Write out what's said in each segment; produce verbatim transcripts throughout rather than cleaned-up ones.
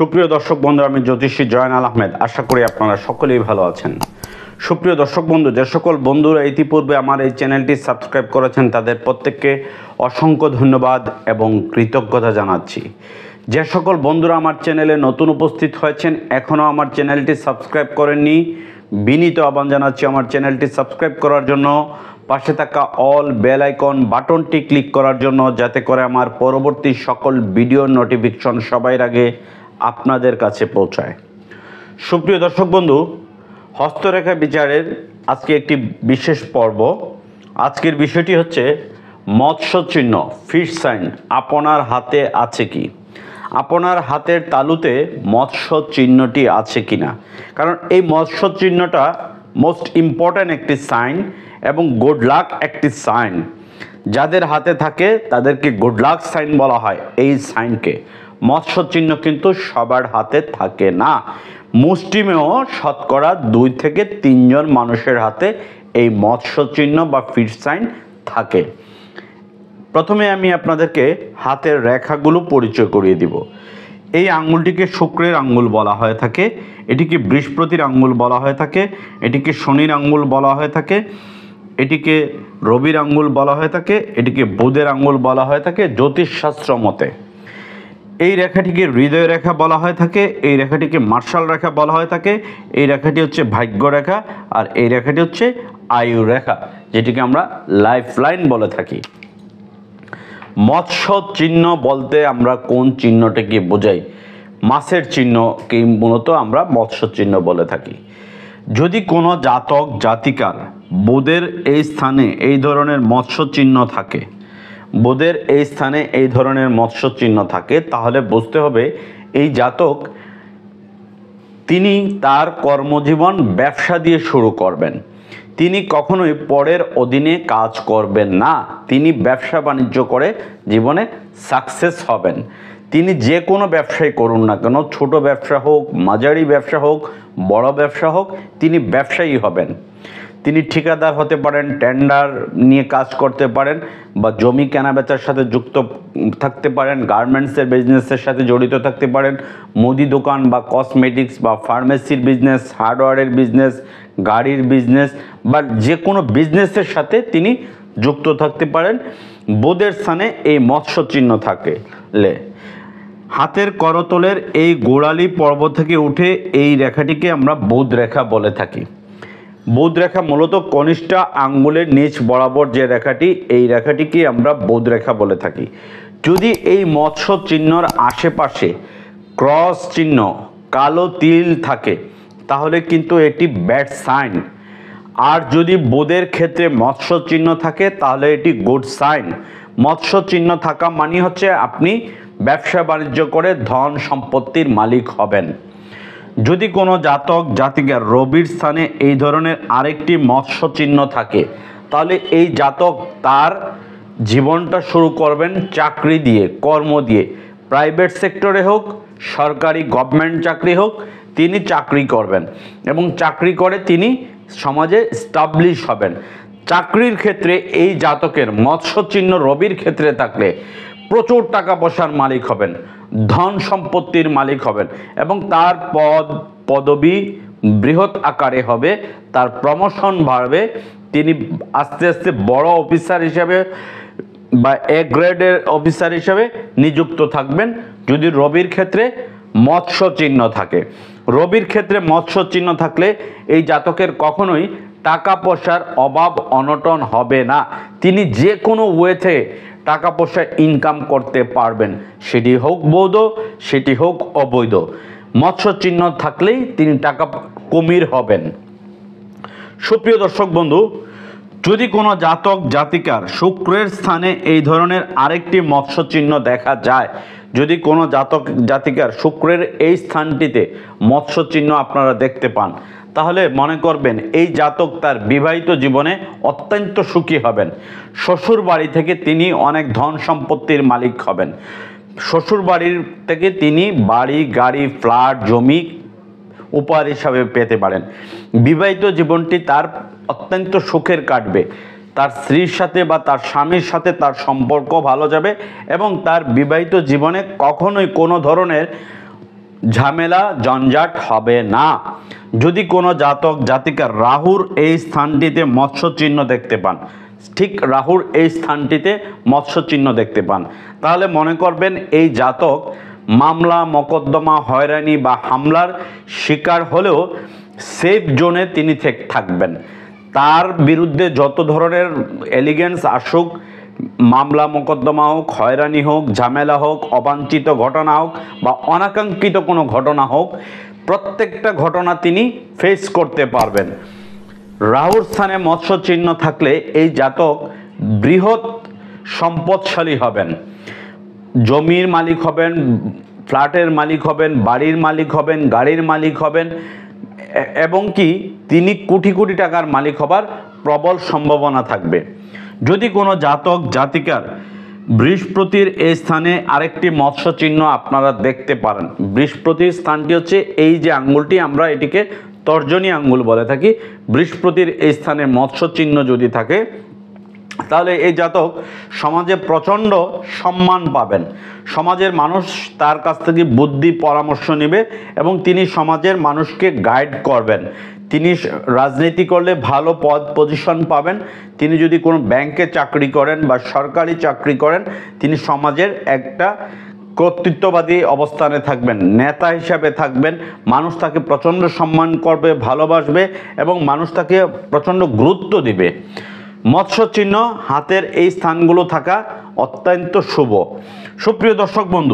সুপ্রিয় দর্শক বন্ধু, আমি জ্যোতিষী জয়নাল আহমেদ। আশা করি আপনারা সকলেই ভালো আছেন। সুপ্রিয় দর্শক বন্ধু, যে সকল বন্ধুরা ইতিপূর্বে আমার এই চ্যানেলটি সাবস্ক্রাইব করেছেন তাদের প্রত্যেককে অসংখ্য ধন্যবাদ এবং কৃতজ্ঞতা জানাচ্ছি। যে সকল বন্ধুরা আমার চ্যানেলে নতুন উপস্থিত হয়েছেন, এখনও আমার চ্যানেলটি সাবস্ক্রাইব করেননি, বিনীত আহ্বান জানাচ্ছি আমার চ্যানেলটি সাবস্ক্রাইব করার জন্য, পাশে থাকা অল বেল আইকন বাটনটি ক্লিক করার জন্য, যাতে করে আমার পরবর্তী সকল ভিডিও নোটিফিকেশন সবার আগে আপনাদের কাছে পৌঁছায়। সুপ্রিয় দর্শক বন্ধু, হস্তরেখা বিচারের আজকে একটি বিশেষ পর্ব। আজকের বিষয়টি হচ্ছে মৎস্য চিহ্ন, ফিশ সাইন আপনার হাতে আছে কি? আপনার হাতের তালুতে মৎস্য চিহ্নটি আছে কি না? কারণ এই মৎস্য চিহ্নটা মোস্ট ইম্পর্ট্যান্ট একটি সাইন এবং গুড লাক একটি সাইন। যাদের হাতে থাকে তাদেরকে গুড লাক সাইন বলা হয় এই সাইনকে। মৎস্য চিহ্ন কিন্তু সবার হাতে থাকে না। মুষ্টিমেয় শতকরা দুই থেকে তিনজন মানুষের হাতে এই মৎস্য চিহ্ন বা ফিশ সাইন থাকে। প্রথমে আমি আপনাদেরকে হাতের রেখাগুলো পরিচয় করিয়ে দিব। এই আঙ্গুলটিকে শুক্রের আঙ্গুল বলা হয়ে থাকে, এটিকে বৃহস্পতির আঙ্গুল বলা হয়ে থাকে, এটিকে শনির আঙ্গুল বলা হয়ে থাকে, এটিকে রবির আঙ্গুল বলা হয়ে থাকে, এটিকে বুধের আঙ্গুল বলা হয়ে থাকে জ্যোতিষশাস্ত্র মতে। এই রেখাটিকে হৃদয় রেখা বলা হয়ে থাকে, এই রেখাটিকে মার্শাল রেখা বলা হয়ে থাকে, এই রেখাটি হচ্ছে ভাগ্য রেখা, আর এই রেখাটি হচ্ছে আয়ু রেখা, যেটিকে আমরা লাইফ লাইন বলে থাকি। মৎস্য চিহ্ন বলতে আমরা কোন চিহ্নটাকে বোঝাই? মাছের চিহ্নকে মূলত আমরা মৎস্য চিহ্ন বলে থাকি। যদি কোনো জাতক জাতিকার বুধের এই স্থানে এই ধরনের মৎস্য চিহ্ন থাকে, বুধের এই স্থানে এই ধরনের মৎস্য চিহ্ন থাকে, তাহলে বুঝতে হবে এই জাতক তিনি তার কর্মজীবন ব্যবসা দিয়ে শুরু করবেন। তিনি কখনোই পরের অধীনে কাজ করবেন না। তিনি ব্যবসা বাণিজ্য করে জীবনে সাকসেস হবেন। তিনি যে কোনো ব্যবসাই করুন না কেন, ছোট ব্যবসা হোক, মাঝারি ব্যবসা হোক, বড় ব্যবসা হোক, তিনি ব্যবসায়ী হবেন। তিনি ঠিকাদার হতে পারেন, টেন্ডার নিয়ে কাজ করতে পারেন, বা জমি কেনাবেচার সাথে যুক্ত থাকতে পারেন, গার্মেন্টসের বিজনেসের সাথে জড়িত থাকতে পারেন, মুদি দোকান বা কসমেটিক্স বা ফার্মেসির বিজনেস, হার্ডওয়্যারের বিজনেস, গাড়ির বিজনেস বা যে কোনো বিজনেসের সাথে তিনি যুক্ত থাকতে পারেন। বুধের স্থানে এই মৎস্য চিহ্ন থাকলে হাতের করতলের এই গোড়ালি পর্ব থেকে উঠে এই রেখাটিকে আমরা বুধ রেখা বলে থাকি। বুধ রেখা মূলত কনিষ্ঠ আঙ্গুলের নিচ বরাবর যে রেখাটি, এই রেখাটিকে আমরা বুধ রেখা বলে থাকি। যদি এই মৎস্য চিহ্নর আশেপাশে ক্রস চিহ্ন, কালো তিল থাকে, তাহলে কিন্তু এটি ব্যাড সাইন। আর যদি বুধের ক্ষেত্রে মৎস্য চিহ্ন থাকে তাহলে এটি গুড সাইন। মৎস্য চিহ্ন থাকা মানে হচ্ছে আপনি ব্যবসা বাণিজ্য করে ধন সম্পত্তির মালিক হবেন। যদি কোনো জাতক জাতিকার রবির স্থানে এই ধরনের আরেকটি মৎস্য চিহ্ন থাকে, তাহলে এই জাতক তার জীবনটা শুরু করবেন চাকরি দিয়ে, কর্ম দিয়ে। প্রাইভেট সেক্টরে হোক, সরকারি গভর্নমেন্ট চাকরি হোক, তিনি চাকরি করবেন এবং চাকরি করে তিনি সমাজে স্টাবলিশ হবেন। চাকরির ক্ষেত্রে এই জাতকের মৎস্য চিহ্ন রবির ক্ষেত্রে থাকলে প্রচুর টাকা পয়সার মালিক হবেন, ধন সম্পত্তির মালিক হবেন এবং তার পদ পদবি বৃহৎ আকারে হবে, তার প্রমোশন বাড়বে, তিনি আস্তে আস্তে বড় অফিসার হিসাবে বা এ গ্রেডের অফিসার হিসাবে নিযুক্ত থাকবেন যদি রবির ক্ষেত্রে মৎস্য চিহ্ন থাকে। রবির ক্ষেত্রে মৎস্য চিহ্ন থাকলে এই জাতকের কখনোই টাকা পয়সার অভাব অনটন হবে না। তিনি যে কোনো ওয়েতে টাকা পয়সা ইনকাম করতে পারবেন, সেটি হোক বৈধ, সেটি হোক অবৈধ। মৎস্য চিহ্ন থাকলেই তিনি টাকা কুমির হবেন। সুপ্রিয় দর্শক বন্ধু, যদি কোনো জাতক জাতিকার শুক্রের স্থানে এই ধরনের আরেকটি মৎস্য চিহ্ন দেখা যায়, যদি কোনো জাতক জাতিকার শুক্রের এই স্থানটিতে মৎস্য চিহ্ন আপনারা দেখতে পান, তাহলে মনে করবেন এই জাতক তার বিবাহিত জীবনে অত্যন্ত সুখী হবেন। শ্বশুর বাড়ি থেকে তিনি অনেক ধন সম্পত্তির মালিক হবেন। শ্বশুর বাড়ির থেকে তিনি বাড়ি, গাড়ি, ফ্ল্যাট, জমি উপহার হিসাবে পেতে পারেন। বিবাহিত জীবনটি তার অত্যন্ত সুখের কাটবে। তার স্ত্রীর সাথে বা তার স্বামীর সাথে তার সম্পর্ক ভালো যাবে এবং তার বিবাহিত জীবনে কখনোই কোনো ধরনের ঝামেলা জঞ্জাট হবে না। যদি কোনো জাতক জাতিকার রাহুর এই স্থানটিতে মৎস্য চিহ্ন দেখতে পান, ঠিক রাহুর এই স্থানটিতে মৎস্য চিহ্ন দেখতে পান, তাহলে মনে করবেন এই জাতক মামলা মোকদ্দমা হয়রানি বা হামলার শিকার হলেও সেফ জোনে তিনি থাকবেন। তার বিরুদ্ধে যত ধরনের এলিগেন্স আসুক, মামলা মোকদ্দমা হোক, হয়রানি হোক, ঝামেলা হোক, অবাঞ্ছিত ঘটনা হোক বা অনাকাঙ্ক্ষিত কোনো ঘটনা হোক, প্রত্যেকটা ঘটনা তিনি ফেস করতে পারবেন। রাহুর স্থানে মৎস্য চিহ্ন থাকলে এই জাতক বৃহৎ সম্পদশালী হবেন, জমির মালিক হবেন, ফ্ল্যাটের মালিক হবেন, বাড়ির মালিক হবেন, গাড়ির মালিক হবেন এবং কি তিনি কোটি কোটি টাকার মালিক হবার প্রবল সম্ভাবনা থাকবে। যদি কোনো জাতক জাতিকার বৃহস্পতির এই স্থানে আরেকটি মৎস্য চিহ্ন আপনারা দেখতে পারেন, বৃহস্পতির স্থানটি হচ্ছে এই যে আঙ্গুলটি, আমরা এটিকে তর্জনী আঙ্গুল বলে থাকি। বৃহস্পতির এই স্থানে মৎস্য চিহ্ন যদি থাকে তাহলে এই জাতক সমাজে প্রচণ্ড সম্মান পাবেন। সমাজের মানুষ তার কাছ থেকে বুদ্ধি পরামর্শ নেবে এবং তিনি সমাজের মানুষকে গাইড করবেন। তিনি রাজনীতি করলে ভালো পদ পজিশন পাবেন। তিনি যদি কোনো ব্যাংকে চাকরি করেন বা সরকারি চাকরি করেন, তিনি সমাজের একটা কর্তৃত্ববাদী অবস্থানে থাকবেন, নেতা হিসাবে থাকবেন। মানুষ তাকে প্রচণ্ড সম্মান করবে, ভালোবাসবে এবং মানুষ তাকে প্রচণ্ড গুরুত্ব দিবে। মৎস্য চিহ্ন হাতের এই স্থানগুলো থাকা অত্যন্ত শুভ। সুপ্রিয় দর্শক বন্ধু,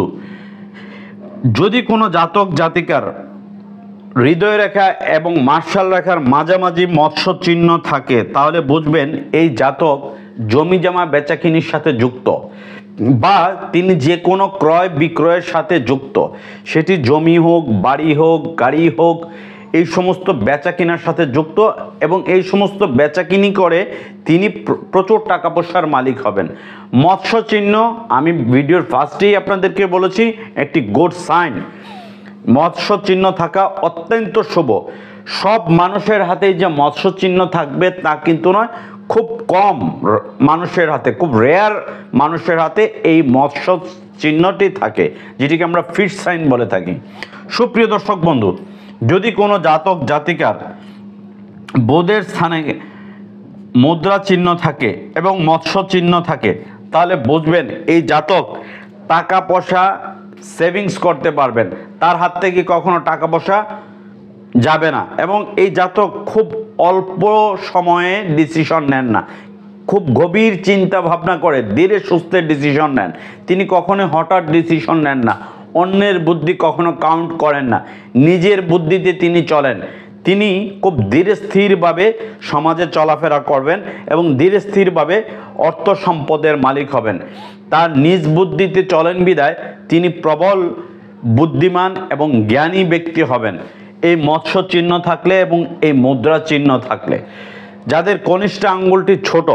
যদি কোনো জাতক জাতিকার হৃদয় রেখা এবং মার্শাল রেখার মাঝামাঝি মৎস্য চিহ্ন থাকে তাহলে বুঝবেন এই জাতক জমি জমা বেচাকিনির সাথে যুক্ত বা তিনি যে কোনো ক্রয় বিক্রয়ের সাথে যুক্ত, সেটি জমি হোক, বাড়ি হোক, গাড়ি হোক, এই সমস্ত বেচা কেনার সাথে যুক্ত এবং এই সমস্ত বেচাকিনি করে তিনি প্রচুর টাকা পয়সার মালিক হবেন। মৎস্য চিহ্ন আমি ভিডিওর ফার্স্টেই আপনাদেরকে বলেছি একটি গুড সাইন। মৎস্য চিহ্ন থাকা অত্যন্ত শুভ। সব মানুষের হাতেই যে মৎস্য চিহ্ন থাকবে তা কিন্তু নয়, খুব কম মানুষের হাতে, খুব রেয়ার মানুষের হাতে এই মৎস্য চিহ্নটি থাকে, যেটিকে আমরা ফিশ সাইন বলে থাকি। সুপ্রিয় দর্শক বন্ধু, যদি কোনো জাতক জাতিকার বোধের স্থানে মুদ্রা চিহ্ন থাকে এবং মৎস্য চিহ্ন থাকে তাহলে বুঝবেন এই জাতক টাকা পয়সা সেভিংস করতে পারবেন, তার হাত থেকে কখনো টাকা পয়সা যাবে না এবং এই জাতক খুব অল্প সময়ে ডিসিশন নেন না, খুব গভীর চিন্তা ভাবনা করে ধীরে সুস্থে ডিসিশন নেন। তিনি কখনো হঠাৎ ডিসিশন নেন না, অন্যের বুদ্ধি কখনো কাউন্ট করেন না, নিজের বুদ্ধিতে তিনি চলেন। তিনি খুব ধীরে স্থিরভাবে সমাজে চলাফেরা করবেন এবং ধীরে স্থিরভাবে অর্থ সম্পদের মালিক হবেন। তার নিজ বুদ্ধিতে চলেন বিধায় তিনি প্রবল বুদ্ধিমান এবং জ্ঞানী ব্যক্তি হবেন এই মৎস্য চিহ্ন থাকলে এবং এই মুদ্রা চিহ্ন থাকলে। যাদের কনিষ্ঠ আঙ্গুলটি ছোট,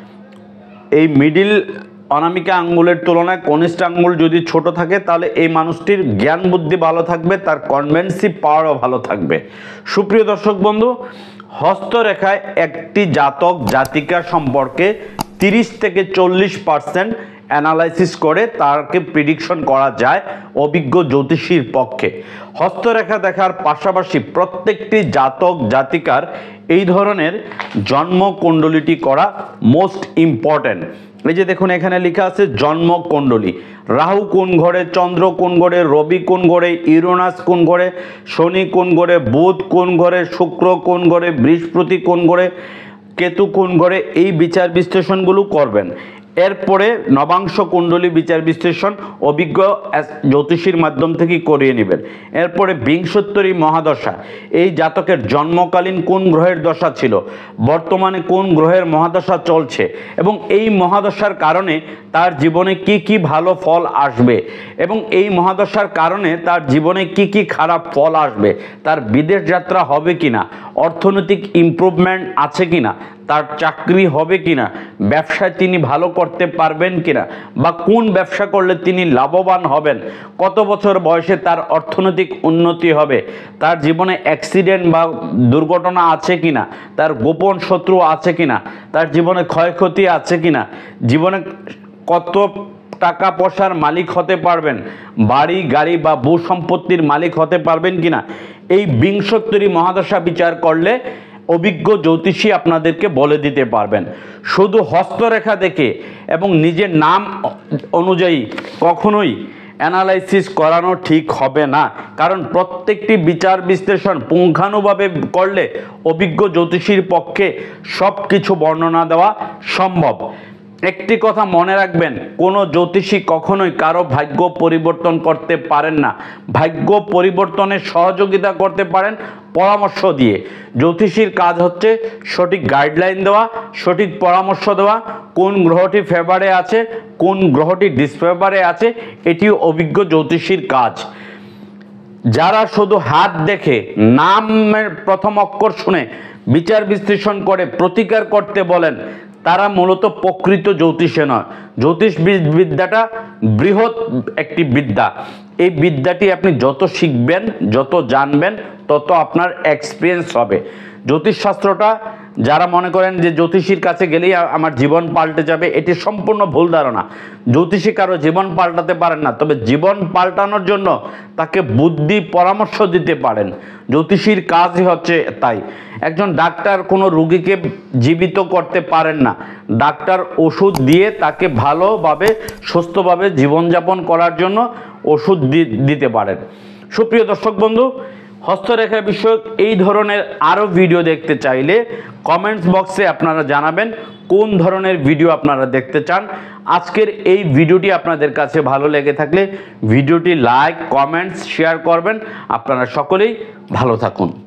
এই মিডিল অনামিকা আঙ্গুলের তুলনায় কনিষ্ঠ আঙ্গুল যদি ছোট থাকে তাহলে এই মানুষটির জ্ঞান বুদ্ধি ভালো থাকবে, তার কনভেন্সিভ পাওয়ারও ভালো থাকবে। সুপ্রিয় দর্শক বন্ধু, হস্তরেখায় একটি জাতক জাতিকা সম্পর্কে তিরিশ থেকে চল্লিশ পার্সেন্ট অ্যানালাইসিস করে তাকে প্রিডিকশন করা যায় অভিজ্ঞ জ্যোতিষীর পক্ষে। হস্তরেখা দেখার পাশাপাশি প্রত্যেকটি জাতক জাতিকার এই ধরনের জন্মকুণ্ডলীটি করা মোস্ট ইম্পর্ট্যান্ট। এই যে দেখুন এখানে লেখা আছে জন্মকুণ্ডলী, রাহু কোন ঘরে, চন্দ্র কোন ঘরে, রবি কোন ঘরে, ইউরেনাস কোন ঘরে, শনি কোন ঘরে, বুধ কোন ঘরে, শুক্র কোন ঘরে, বৃহস্পতি কোন ঘরে, কেতু কোন ঘরে, এই বিচার বিশ্লেষণগুলো করবেন। এরপরে নবাংশ কুণ্ডলী বিচার বিশ্লেষণ অভিজ্ঞ জ্যোতিষীর মাধ্যম থেকে করিয়ে নেবেন। এরপরে বিংশোত্তরী মহাদশা, এই জাতকের জন্মকালীন কোন গ্রহের দশা ছিল, বর্তমানে কোন গ্রহের মহাদশা চলছে এবং এই মহাদশার কারণে তার জীবনে কি কি ভালো ফল আসবে এবং এই মহাদশার কারণে তার জীবনে কি কি খারাপ ফল আসবে, তার বিদেশ যাত্রা হবে কিনা, অর্থনৈতিক ইমপ্রুভমেন্ট আছে কিনা, তার চাকরি হবে কিনা, ব্যবসায় তিনি ভালো করতে পারবেন কিনা বা কোন ব্যবসা করলে তিনি লাভবান হবেন, কত বছর বয়সে তার অর্থনৈতিক উন্নতি হবে, তার জীবনে অ্যাক্সিডেন্ট বা দুর্ঘটনা আছে কিনা, তার গোপন শত্রু আছে কিনা, তার জীবনে ক্ষয়ক্ষতি আছে কিনা, জীবনে কত টাকা পয়সার মালিক হতে পারবেন, বাড়ি গাড়ি বা ভূ সম্পত্তির মালিক হতে পারবেন কিনা, এই বিংশোত্তরী মহাদশা বিচার করলে অভিজ্ঞ জ্যোতিষী আপনাদেরকে বলে দিতে পারবেন। শুধু হস্তরেখা দেখে এবং নিজের নাম অনুযায়ী কখনোই অ্যানালাইসিস করানো ঠিক হবে না, কারণ প্রত্যেকটি বিচার বিশ্লেষণ পুঙ্খানুভাবে করলে অভিজ্ঞ জ্যোতিষীর পক্ষে সব কিছু বর্ণনা দেওয়া সম্ভব। একটি কথা মনে রাখবেন, কোনো জ্যোতিষী কখনোই কারো ভাগ্য পরিবর্তন করতে পারেন না। ভাগ্য পরিবর্তনের সহযোগিতা করতে পারেন পরামর্শ দিয়ে। জ্যোতিষীর কাজ হচ্ছে সঠিক গাইডলাইন দেওয়া, সঠিক পরামর্শ দেওয়া, কোন গ্রহটি ফেভারে আছে, কোন গ্রহটি ডিসফেভারে আছে, এটিও অভিজ্ঞ জ্যোতিষীর কাজ। যারা শুধু হাত দেখে নামের প্রথম অক্ষর শুনে বিচার বিশ্লেষণ করে প্রতিকার করতে বলেন, তারা মূলত প্রকৃত জ্যোতিষে নয়। জ্যোতিষ বিদ্যাটা বৃহৎ একটি বিদ্যা। এই বিদ্যাটি আপনি যত শিখবেন, যত জানবেন, তত আপনার এক্সপিরিয়েন্স হবে। জ্যোতিষশাস্ত্রটা যারা মনে করেন যে জ্যোতিষীর কাছে গেলেই আমার জীবন পাল্টে যাবে, এটি সম্পূর্ণ ভুল ধারণা। জ্যোতিষী কারো জীবন পাল্টাতে পারেন না, তবে জীবন পাল্টানোর জন্য তাকে বুদ্ধি পরামর্শ দিতে পারেন। জ্যোতিষীর কাজই হচ্ছে তাই। একজন ডাক্তার কোনো রোগীকে জীবিত করতে পারেন না, ডাক্তার ওষুধ দিয়ে তাকে ভালোভাবে সুস্থভাবে জীবনযাপন করার জন্য ওষুধ দিতে পারেন। সুপ্রিয় দর্শক বন্ধু, হস্তরেখা বিষয়ক এই ধরনের আরও ভিডিও দেখতে চাইলে কমেন্টস বক্সে আপনারা জানাবেন কোন ধরনের ভিডিও আপনারা দেখতে চান। আজকের এই ভিডিওটি আপনাদের কাছে ভালো লেগে থাকলে ভিডিওটি লাইক, কমেন্টস, শেয়ার করবেন। আপনারা সকলেই ভালো থাকুন।